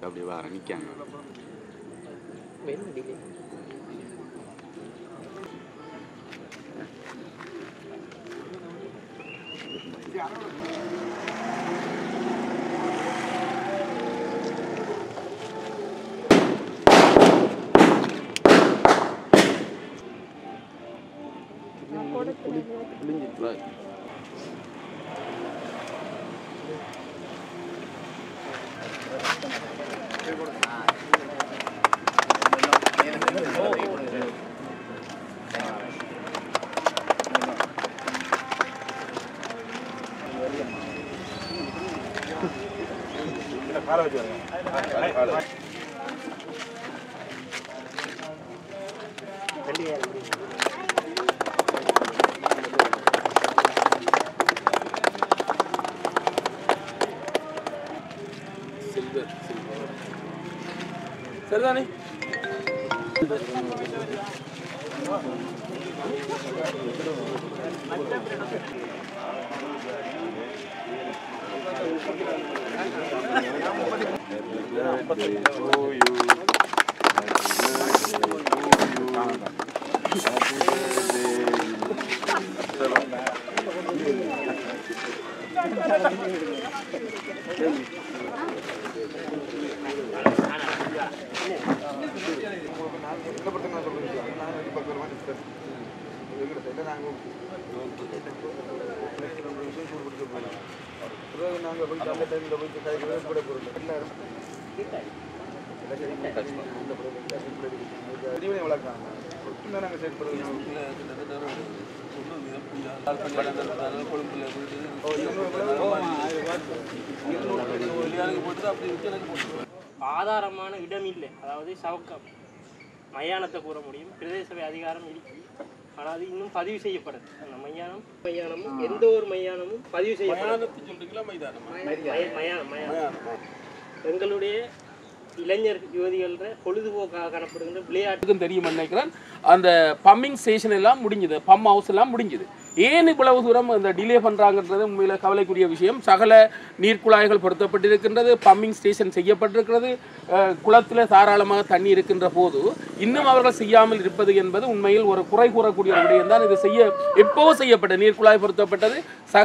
அப்படியே வர நிற்காங்க. சரிதானே? ஆதாரமான இடம் இல்லை. அதாவது சவுக்கம் மையானத்தை கூற முடியும், பிரதேச சபை அதிகாரம் இருக்கு, ஆனால் அது இன்னும் பதிவு செய்யப்படுது. அந்த மையானமும் எந்த ஒரு மையானமும் பதிவு செய்யப்படுது. எங்களுடைய இளைஞர் யுவதிகள பொழுதுபோக்காக காணப்படுகின்ற விளையாட்டுக்கும் தெரியும் நினைக்கிறேன். அந்த பம்பிங் ஸ்டேஷன் எல்லாம் முடிஞ்சுது, பம்ப் ஹவுஸ் எல்லாம் முடிஞ்சுது. ஏன் இவ்வளவு தூரம் அந்த டிலே பண்ணுறாங்கன்றது உண்மையில் கவலைக்குரிய விஷயம். சகல நீர்க்குழாய்கள் பொருத்தப்பட்டிருக்கின்றது, பம்பிங் ஸ்டேஷன் செய்யப்பட்டிருக்கிறது, குளத்தில் தாராளமாக தண்ணி இருக்கின்ற போது இன்னும் அவர்கள் செய்யாமல் இருப்பது என்பது உண்மையில் ஒரு குறை கூறக்கூடிய விடயம் தான். இது எப்போ செய்யப்பட்ட நீர்க்குழாய் பொருத்தப்பட்டது,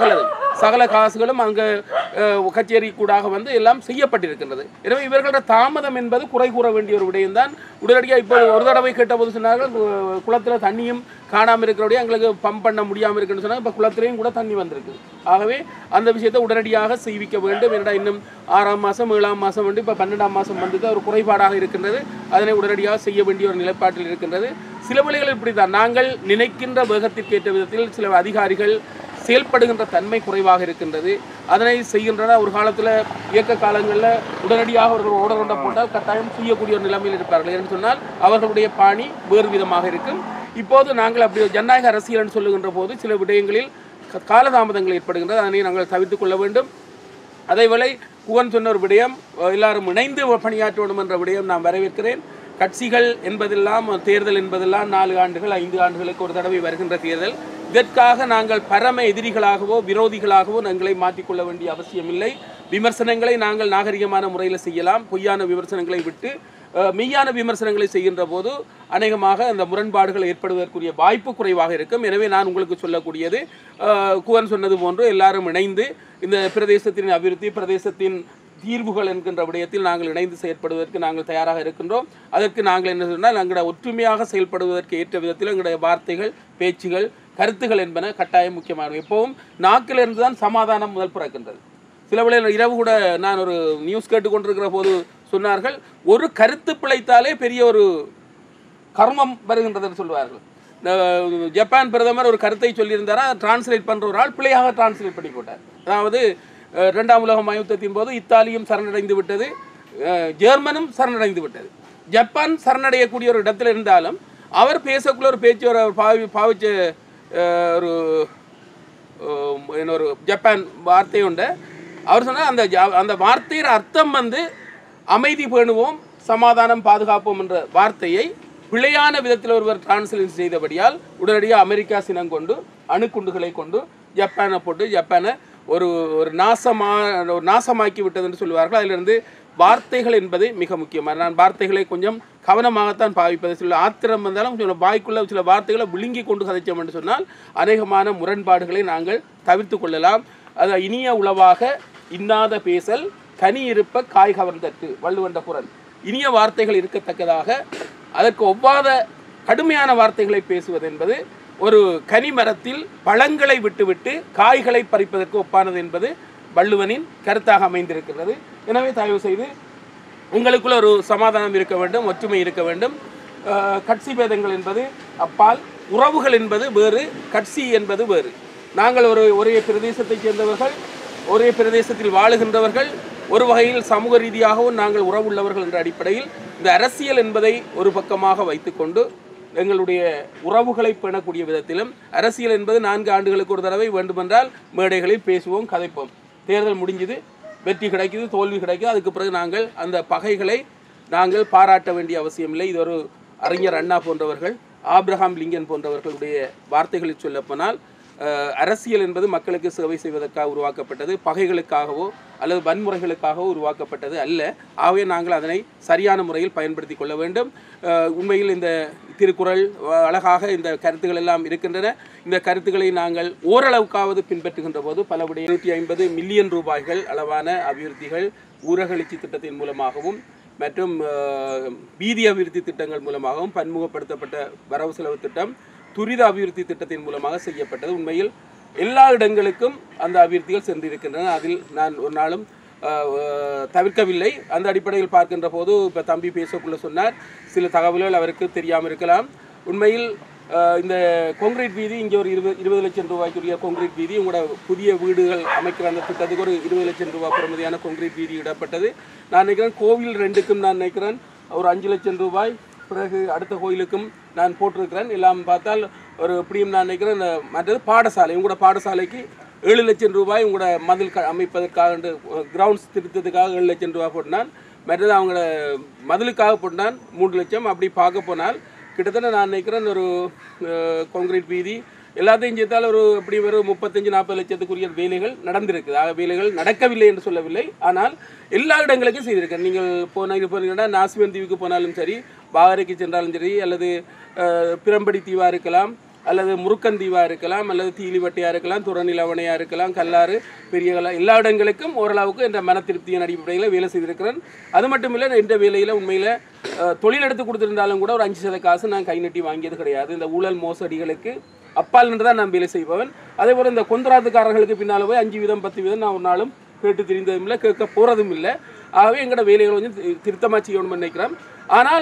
சகல காசுகளும் அங்கே கச்சேரி கூடாக வந்து எல்லாம் செய்யப்பட்டிருக்கின்றது. எனவே இவர்களோட தாமதம் என்பது குறை கூற வேண்டிய ஒரு விடயம் தான். உடனடியாக இப்போ ஒரு தடவை கேட்டபோது சொன்னார்கள் குளத்தில் தண்ணியும் காணாமல் இருக்கிறபடியே எங்களுக்கு பம்ப் பண்ண முடியாமல் இருக்குன்னு சொன்னால் இப்போ குளத்திலையும் கூட தண்ணி வந்திருக்கு. ஆகவே அந்த விஷயத்தை உடனடியாக செய்விக்க வேண்டும். என்னடா இன்னும் 6ஆம் மாதம் 7ஆம் மாதம் வந்து இப்போ 12ஆம் மாதம் வந்தது ஒரு குறைபாடாக இருக்கின்றது. அதனை உடனடியாக செய்ய வேண்டிய ஒரு நிலைப்பாட்டில் இருக்கின்றது. சில வழிகள் இப்படி தான், நாங்கள் நினைக்கின்ற வேகத்திற்கேற்ற விதத்தில் சில அதிகாரிகள் செயல்படுகின்ற தன்மை குறைவாக இருக்கின்றது. அதனை செய்கின்றன. ஒரு காலத்தில் இயக்க காலங்களில் உடனடியாக அவர்கள் ஓடர் கொண்ட போட்டால் கட்டாயம் செய்யக்கூடிய ஒரு நிலைமையில் இருப்பார்கள் என்று சொன்னால் அவர்களுடைய பாணி வேறு விதமாக இருக்கும். இப்போது நாங்கள் அப்படி ஜனநாயக அரசியல் என்று சொல்லுகின்ற போது சில விடயங்களில் காலதாமதங்கள் ஏற்படுகின்றது. அதனை நாங்கள் தவிர்த்து கொள்ள வேண்டும். அதேவேளை குகன் சொன்ன ஒரு விடயம், எல்லாரும் இணைந்து பணியாற்ற வேண்டும் என்ற விடயம் நான் வரவேற்கிறேன். கட்சிகள் என்பதெல்லாம், தேர்தல் என்பதெல்லாம் 4 ஆண்டுகள் 5 ஆண்டுகளுக்கு ஒரு தடவை வருகின்ற தேர்தல். இதற்காக நாங்கள் பரம எதிரிகளாகவோ விரோதிகளாகவோ எங்களை மாற்றிக்கொள்ள வேண்டிய அவசியமில்லை. விமர்சனங்களை நாங்கள் நாகரிகமான முறையில் செய்யலாம். பொய்யான விமர்சனங்களை விட்டு மெய்யான விமர்சனங்களை செய்கின்ற போது அநேகமாக அந்த முரண்பாடுகள் ஏற்படுவதற்குரிய வாய்ப்பு குறைவாக இருக்கும். எனவே நான் உங்களுக்கு சொல்லக்கூடியது, குவன் சொன்னது போன்று எல்லாரும் இணைந்து இந்த பிரதேசத்தின் அபிவிருத்தி, பிரதேசத்தின் தீர்வுகள் என்கின்ற விடயத்தில் நாங்கள் இணைந்து செயற்படுவதற்கு நாங்கள் தயாராக இருக்கின்றோம். அதற்கு நாங்கள் என்ன சொன்னால் எங்களுடைய ஒற்றுமையாக செயல்படுவதற்கு ஏற்ற விதத்தில் எங்களுடைய வார்த்தைகள், பேச்சுகள், கருத்துகள் என்பன கட்டாயம் முக்கியமானவை. எப்பவும் நாக்கிலிருந்து தான் சமாதானம் முதல் பிறக்கின்றது. சில வேளையில் இரவு கூட நான் ஒரு நியூஸ் கேட்டுக்கொண்டிருக்கிற போது சொன்னார்கள், ஒரு கருத்து பிழைத்தாலே பெரிய ஒரு கர்மம் வருகின்றதுன்னு சொல்லுவார்கள். ஜப்பான் பிரதமர் ஒரு கருத்தை சொல்லியிருந்தாரா, டிரான்ஸ்லேட் பண்ணுற ஒரு ஆள் பிழையாக டிரான்ஸ்லேட் பண்ணி போட்டார். அதாவது 2ஆம் உலக யுத்தத்தின் போது இத்தாலியும் சரணடைந்து விட்டது, ஜெர்மனும் சரணடைந்து விட்டது. ஜப்பான் சரணடையக்கூடிய ஒரு இடத்துல இருந்தாலும் அவர் பேசக்குள்ள ஒரு பேச்சு ஒரு பாவிச்ச ஒரு இன்னொரு ஜப்பான் வார்த்தை உண்டு. அவர் சொன்னால் அந்த வார்த்தையின் அர்த்தம் வந்து அமைதி பேணுவோம், சமாதானம் பாதுகாப்போம் என்ற வார்த்தையை பிழையான விதத்தில் ஒருவர் டிரான்ஸ்லேட் செய்தபடியால் உடனடியாக அமெரிக்கா சினங்கொண்டு அணுக்குண்டுகளை கொண்டு ஜப்பானை போட்டு ஜப்பானை ஒரு நாசமாக்கி விட்டது என்று சொல்லுவார்கள். அதிலிருந்து வார்த்தைகள் என்பது மிக முக்கியமாக. நான் வார்த்தைகளை கொஞ்சம் கவனமாகத்தான் பாவிப்பது. சில ஆத்திரம் வந்தாலும் சில வாய்க்குள்ள சில வார்த்தைகளை விழுங்கி கொண்டு கதைச்சோம் என்று சொன்னால் அநேகமான முரண்பாடுகளை நாங்கள் தவிர்த்து கொள்ளலாம். அது இனிய உளவாக இன்னாத பேசல் கனி இருப்ப காய் கவர்ந்தற்கு வள்ளுவண்ட குரல். இனிய வார்த்தைகள் இருக்கத்தக்கதாக அதற்கு ஒவ்வாத கடுமையான வார்த்தைகளை பேசுவது என்பது ஒரு கனி மரத்தில் பழங்களை விட்டுவிட்டு காய்களை பறிப்பதற்கு ஒப்பானது என்பது வள்ளுவனின் கருத்தாக அமைந்திருக்கிறது. எனவே தயவு செய்து உங்களுக்குள்ள ஒரு சமாதானம் இருக்க வேண்டும், ஒற்றுமை இருக்க வேண்டும். கட்சி பேதங்கள் என்பது அப்பால், உறவுகள் என்பது வேறு, கட்சி என்பது வேறு. நாங்கள் ஒரே பிரதேசத்தைச் சேர்ந்தவர்கள், ஒரே பிரதேசத்தில் வாழுகின்றவர்கள், ஒரு வகையில் சமூக ரீதியாகவும் நாங்கள் உறவுள்ளவர்கள் என்ற அடிப்படையில் இந்த அரசியல் என்பதை ஒரு பக்கமாக வைத்துக்கொண்டு எங்களுடைய உறவுகளை பேணக்கூடிய விதத்திலும் அரசியல் என்பது 4 ஆண்டுகளுக்கு ஒரு தடவை வேண்டுமென்றால் மேடைகளில் பேசுவோம், கதைப்போம். தேர்தல் முடிஞ்சது, வெற்றி கிடைக்குது, தோல்வி கிடைக்குது, அதுக்கு பிறகு நாங்கள் அந்த பகைகளை நாங்கள் பாராட்ட வேண்டிய அவசியமில்லை. இது ஒரு அறிஞர் அண்ணா போன்றவர்கள், ஆப்ரஹாம் லிங்கன் போன்றவர்களுடைய வார்த்தைகளில் சொல்லப்போனால் அரசியல் என்பது மக்களுக்கு சேவை செய்வதற்காக உருவாக்கப்பட்டது, பகைகளுக்காகவோ அல்லது வன்முறைகளுக்காகவோ உருவாக்கப்பட்டது அல்ல. ஆகவே நாங்கள் அதனை சரியான முறையில் பயன்படுத்தி கொள்ள வேண்டும். உண்மையில் இந்த திருக்குறள் அழகாக இந்த கருத்துக்கள் எல்லாம் இருக்கின்றன. இந்த கருத்துக்களை நாங்கள் ஓரளவுக்காவது பின்பற்றுகின்ற போது பலபடி 250 மில்லியன் ரூபாய்கள் அளவான அபிவிருத்திகள் ஊரகவளர்ச்சி திட்டத்தின் மூலமாகவும் மற்றும் வீதி அபிவிருத்தி திட்டங்கள் மூலமாகவும் பன்முகப்படுத்தப்பட்ட வரவு செலவு திட்டம் துரித அபிவிருத்தி திட்டத்தின் மூலமாக செய்யப்பட்டது. உண்மையில் எல்லா இடங்களுக்கும் அந்த அபிவிருத்திகள் சென்றிருக்கின்றன. அதில் நான் ஒரு நாளும் தவிர்க்கவில்லை. அந்த அடிப்படையில் பார்க்கின்ற போது இப்போ தம்பி பேசக்குள்ள சொன்னார், சில தகவல்கள் அவருக்கு தெரியாமல் இருக்கலாம். உண்மையில் இந்த கான்கிரீட் வீதி இங்கே ஒரு 20 லட்சம் ரூபாய்க்குரிய கான்கிரீட் வீதி, உங்களோட புதிய வீடுகள் அமைக்கிற அந்த திட்டத்துக்கு ஒரு 20 லட்சம் ரூபாய் பெறுமதியான கான்கிரீட் வீதி இடப்பட்டது. நான் நினைக்கிறேன் கோவில் 2க்கும் நான் நினைக்கிறேன் ஒரு 5 லட்சம் ரூபாய், பிறகு அடுத்த கோயிலுக்கும் நான் போட்டிருக்கிறேன். எல்லாம் பார்த்தால் ஒரு எப்படியும் நான் நினைக்கிறேன். மற்றது பாடசாலை, உங்களோட பாடசாலைக்கு 7 லட்சம் ரூபாய் உங்களோட மதில் அமைப்பதற்காக கிரவுண்ட்ஸ் திருத்தத்துக்காக 7 லட்சம் ரூபாய் போட்டினான். மற்றது அவங்களோட மதிலுக்காக போட்டினான் 3 லட்சம். அப்படி பார்க்க போனால் கிட்டத்தட்ட நான் நினைக்கிறேன் ஒரு கான்கிரீட் வீதி எல்லாத்தையும் சேர்த்தால் ஒரு எப்படி ஒரு 35-40 லட்சத்துக்குரிய வேலைகள் நடந்திருக்குது. வேலைகள் நடக்கவில்லை என்று சொல்லவில்லை, ஆனால் எல்லா இடங்களுக்கும் செய்திருக்கேன். நீங்கள் போனீங்கன்னா நாசிவன் தீவுக்கு போனாலும் சரி, பாகரைக்கு சென்றாலும் சரி, அல்லது பிரம்படி தீவாக இருக்கலாம், அல்லது முருக்கன் தீவாக இருக்கலாம், அல்லது தீலிவட்டையாக இருக்கலாம், துறநிலவணையாக இருக்கலாம், கல்லாறு பெரியகலா, எல்லா இடங்களுக்கும் ஓரளவுக்கு என்ற மன திருப்தியின் அடிப்படையில் வேலை செய்திருக்கிறேன். அது மட்டும் இல்லை, என்ற வேலையில் உண்மையில் தொழில் எடுத்து கொடுத்துருந்தாலும் கூட ஒரு 5% காசு நான் கை நட்டி வாங்கியது கிடையாது. இந்த ஊழல் மோசடிகளுக்கு அப்பால் நின்று தான் நான் வேலை செய்பவன். அதே போல் இந்த கொந்தராத்துக்காரர்களுக்கு பின்னால் போய் 5 வீதம் 10 வீதம் நான் ஒரு நாளும் கேட்டு தெரிந்ததும் இல்லை, கேட்க போகிறதும் இல்லை. ஆகவே எங்களோட வேலைகளை கொஞ்சம் திருத்தமாக செய்யணும்னு நினைக்கிறேன். ஆனால்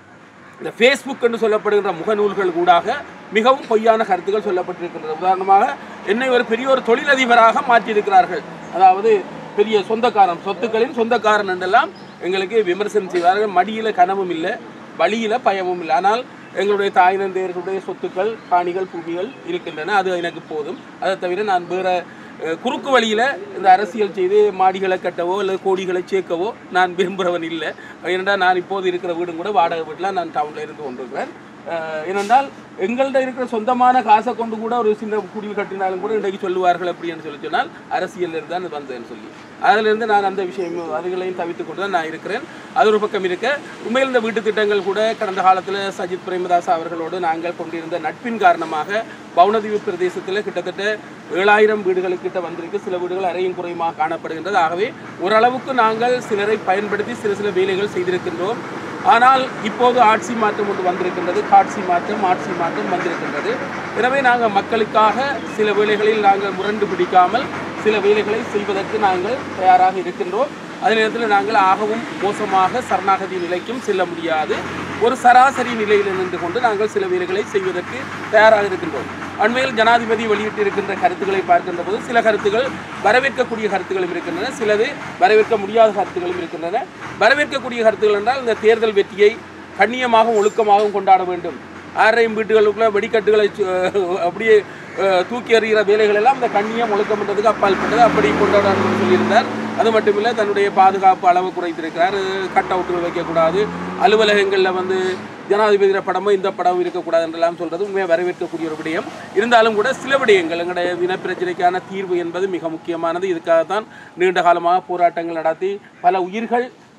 இந்த ஃபேஸ்புக் என்று சொல்லப்படுகின்ற முகநூல்கள் கூடாக மிகவும் பொய்யான கருத்துக்கள் சொல்லப்பட்டிருக்கின்றது. உதாரணமாக என்னை ஒரு பெரிய ஒரு தொழிலதிபராக மாற்றியிருக்கிறார்கள். அதாவது பெரிய சொந்தக்காரன், சொத்துக்களின் சொந்தக்காரன் என்றெல்லாம் எங்களுக்கு விமர்சனம் செய்வார்கள். மடியில் கனவும் இல்லை, வழியில் பயமும் இல்லை. ஆனால் எங்களுடைய தாய் தந்தையர்களுடைய சொத்துக்கள், காணிகள், பூமிகள் இருக்கின்றன. அது எனக்கு போதும். அதை தவிர நான் வேறு குறுக்கு வழியில் இந்த அரசியல் செய்து மாடிகளை கட்டவோ அல்லது கோடிகளை சேர்க்கவோ நான் விரும்புகிறவன் இல்லை. ஏனென்றால் நான் இப்போது இருக்கிற வீடும் கூட வாடகை வீட்டில் நான் டவுனில் இருந்து கொண்டிருக்கிறேன். ஏனென்றால் எங்கள்கிட்ட இருக்கிற சொந்தமான காசை கொண்டு கூட ஒரு சின்ன குடில் கட்டினாலும் கூட இன்றைக்கு சொல்லுவார்கள் அப்படின்னு சொல்லி சொன்னால் அரசியலில் தான் வந்ததுன்னு சொல்லி, அதிலிருந்து நான் அந்த விஷயம் அதுகளையும் தவிர்த்து கொண்டு தான் நான் இருக்கிறேன். அது ஒரு பக்கம் இருக்க, உண்மையில் இந்த வீட்டு திட்டங்கள் கூட கடந்த காலத்தில் சஜித் பிரேமதாஸ் அவர்களோடு நாங்கள் கொண்டிருந்த நட்பின் காரணமாக பவுனதீவு பிரதேசத்தில் கிட்டத்தட்ட 7000 வீடுகளுக்கிட்ட வந்திருக்கு. சில வீடுகள் அறையும் குறையுமாக காணப்படுகின்றது. ஆகவே ஓரளவுக்கு நாங்கள் சிலரை பயன்படுத்தி சில வேலைகள் செய்திருக்கின்றோம். ஆனால் இப்போது ஆட்சி மாற்றம் ஒன்று வந்திருக்கின்றது, ஆட்சி மாற்றம் வந்திருக்கின்றது. எனவே நாங்கள் மக்களுக்காக சில வேலைகளில் நாங்கள் முரண்டு பிடிக்காமல் சில வேலைகளை செய்வதற்கு நாங்கள் தயாராக இருக்கின்றோம். அதே நேரத்தில் நாங்கள் ஆகவும் மோசமாக சரணாகதி நிலைக்கும் செல்ல முடியாது. ஒரு சராசரி நிலையில் நின்று கொண்டு நாங்கள் சில வேலைகளை செய்வதற்கு தயாராக இருக்கின்றோம். அண்மையில் ஜனாதிபதி வெளியிட்டிருக்கின்ற கருத்துக்களை பார்க்கின்ற போது சில கருத்துக்கள் வரவேற்கக்கூடிய கருத்துக்களும் இருக்கின்றன, சிலது வரவேற்க முடியாத கருத்துக்களும் இருக்கின்றன. வரவேற்கக்கூடிய கருத்துக்கள் என்றால் இந்த தேர்தல் வெற்றியை கண்ணியமாகவும் ஒழுக்கமாகவும் கொண்டாட வேண்டும். 6 வீட்டுகளுக்குள்ள வெடிக்கட்டுகளை அப்படியே தூக்கி எறிகிற வேலைகள் எல்லாம் இந்த கண்ணியம் ஒழுக்கம் பண்ணுறதுக்கு அப்பால் பண்ணது, அப்படி கொண்டாடணும்னு சொல்லியிருந்தார். அது மட்டும் இல்லை, தன்னுடைய பாதுகாப்பு அளவு குறைத்திருக்கிறார். கட் அவுட்டுகள் வைக்கக்கூடாது, அலுவலகங்களில் ஜனாதிபதியோட படமும் இந்த படமும் இருக்கக்கூடாது என்றெல்லாம் சொல்கிறது உண்மையாக வரவேற்கக்கூடிய ஒரு விடயம். இருந்தாலும் கூட சில விடயங்கள் எங்களுடைய இனப்பிரச்சனைக்கான தீர்வு என்பது மிக முக்கியமானது. இதுக்காகத்தான் நீண்ட காலமாக போராட்டங்கள் நடத்தி பல உயிர்கள்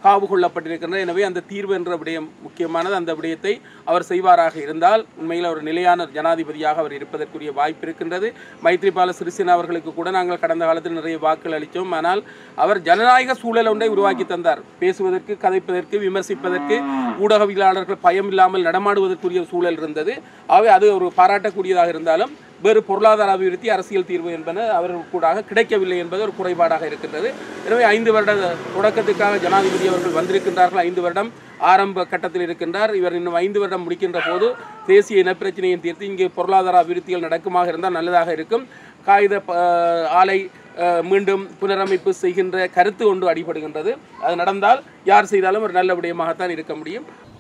காவு கொள்ளப்பட்டிருக்கின்றன. எனவே அந்த தீர்வு என்ற விடயம் முக்கியமானது. அந்த விடயத்தை அவர் செய்வாராக இருந்தால் உண்மையில் ஒரு நிலையான ஜனாதிபதியாக அவர் இருப்பதற்குரிய வாய்ப்பு இருக்கின்றது. மைத்ரிபால சிறிசேன அவர்களுக்கு கூட நாங்கள் கடந்த காலத்தில் நிறைய வாக்குகள் அளித்தோம். ஆனால் அவர் ஜனநாயக சூழல் ஒன்றை உருவாக்கி தந்தார். பேசுவதற்கு, கதைப்பதற்கு, விமர்சிப்பதற்கு, ஊடகவியலாளர்கள் பயம் இல்லாமல் நடமாடுவதற்குரிய சூழல் இருந்தது. ஆகவே அது ஒரு பாராட்டக்கூடியதாக இருந்தாலும் வேறு பொருளாதார அபிவிருத்தி, அரசியல் தீர்வு என்பன அவர்கள் கூட கிடைக்கவில்லை என்பது ஒரு குறைபாடாக இருக்கின்றது. எனவே 5 வருட தொடக்கத்துக்காக ஜனாதிபதி அவர்கள் வந்திருக்கின்றார்கள். 5 வருடம் ஆரம்ப கட்டத்தில் இருக்கின்றார். இவர் இன்னும் 5 வருடம் முடிக்கின்ற போது தேசிய இனப்பிரச்சனையை தீர்த்து இங்கே பொருளாதார அபிவிருத்திகள் நடக்குமாக இருந்தால் நல்லதாக இருக்கும். காகித ஆலை மீண்டும் புனரமைப்பு செய்கின்ற கருத்து ஒன்று அடிபடுகின்றது. அது நடந்தால் யார் செய்தாலும் ஒரு நல்ல விடயமாகத்தான் இருக்க முடியும்.